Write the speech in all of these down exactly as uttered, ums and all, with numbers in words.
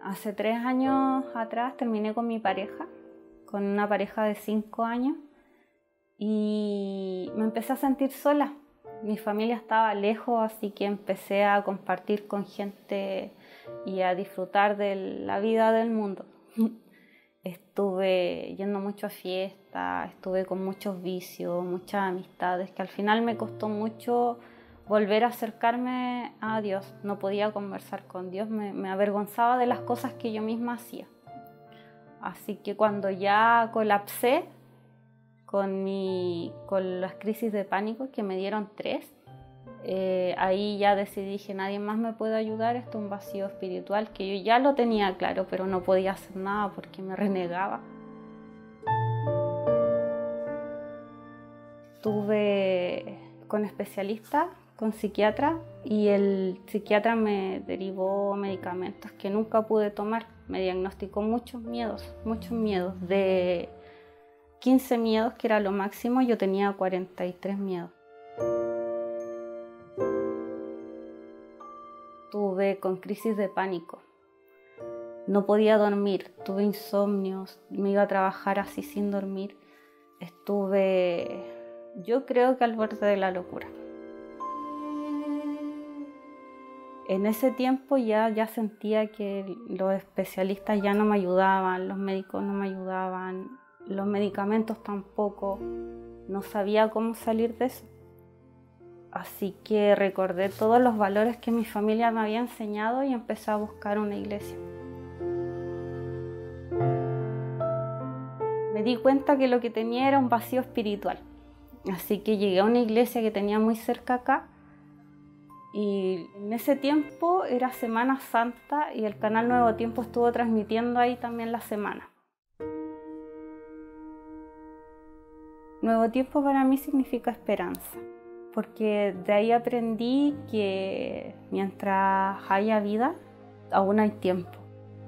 Hace tres años atrás terminé con mi pareja, con una pareja de cinco años, y me empecé a sentir sola. Mi familia estaba lejos, así que empecé a compartir con gente y a disfrutar de la vida del mundo. Estuve yendo mucho a fiestas, estuve con muchos vicios, muchas amistades, que al final me costó mucho volver a acercarme a Dios. No podía conversar con Dios, me, me avergonzaba de las cosas que yo misma hacía. Así que cuando ya colapsé con, mi, con las crisis de pánico, que me dieron tres, eh, ahí ya decidí, dije, nadie más me puede ayudar, esto es un vacío espiritual que yo ya lo tenía claro, pero no podía hacer nada porque me renegaba. Estuve con especialistas, con psiquiatra, y el psiquiatra me derivó medicamentos que nunca pude tomar. Me diagnosticó muchos miedos, muchos miedos. De quince miedos, que era lo máximo, yo tenía cuarenta y tres miedos. Estuve con crisis de pánico. No podía dormir, tuve insomnios, me iba a trabajar así sin dormir. Estuve, yo creo que al borde de la locura. En ese tiempo ya, ya sentía que los especialistas ya no me ayudaban, los médicos no me ayudaban, los medicamentos tampoco. No sabía cómo salir de eso. Así que recordé todos los valores que mi familia me había enseñado y empecé a buscar una iglesia. Me di cuenta que lo que tenía era un vacío espiritual. Así que llegué a una iglesia que tenía muy cerca acá. Y en ese tiempo era Semana Santa y el canal Nuevo Tiempo estuvo transmitiendo ahí también la semana. Nuevo Tiempo para mí significa esperanza, porque de ahí aprendí que mientras haya vida, aún hay tiempo.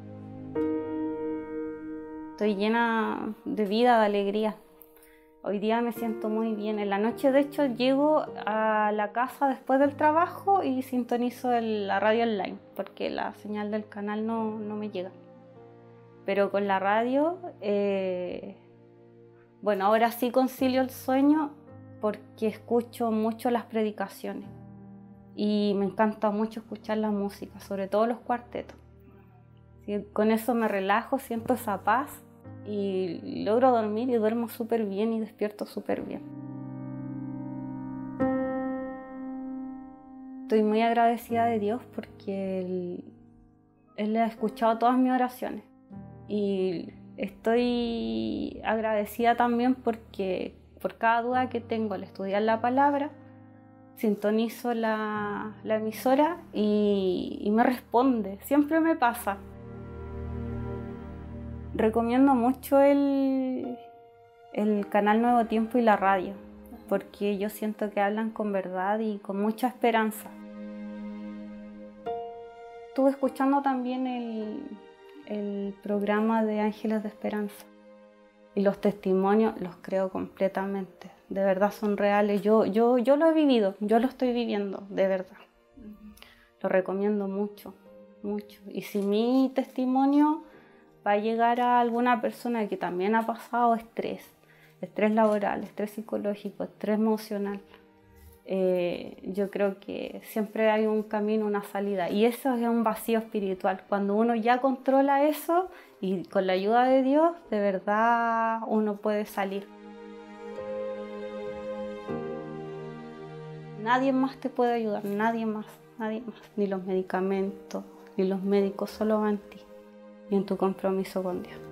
Estoy llena de vida, de alegría. Hoy día me siento muy bien. En la noche, de hecho, llego a la casa después del trabajo y sintonizo el, la radio online, porque la señal del canal no, no me llega. Pero con la radio, eh, bueno, ahora sí concilio el sueño porque escucho mucho las predicaciones y me encanta mucho escuchar la música, sobre todo los cuartetos. ¿Sí? Con eso me relajo, siento esa paz y logro dormir y duermo súper bien y despierto súper bien. Estoy muy agradecida de Dios porque Él, Él ha escuchado todas mis oraciones. Y estoy agradecida también porque por cada duda que tengo al estudiar la palabra, sintonizo la, la emisora y, y me responde. Siempre me pasa. Recomiendo mucho el, el canal Nuevo Tiempo y la radio, porque yo siento que hablan con verdad y con mucha esperanza. Estuve escuchando también el, el programa de Ángeles de Esperanza y los testimonios los creo completamente, de verdad son reales. Yo, yo, yo lo he vivido, yo lo estoy viviendo, de verdad. Lo recomiendo mucho, mucho. Y si mi testimonio va a llegar a alguna persona que también ha pasado estrés, estrés laboral, estrés psicológico, estrés emocional, eh, yo creo que siempre hay un camino, una salida. Y eso es un vacío espiritual. Cuando uno ya controla eso y con la ayuda de Dios, de verdad uno puede salir. Nadie más te puede ayudar, nadie más, nadie más. Ni los medicamentos, ni los médicos, solo van en ti y en tu compromiso con Dios.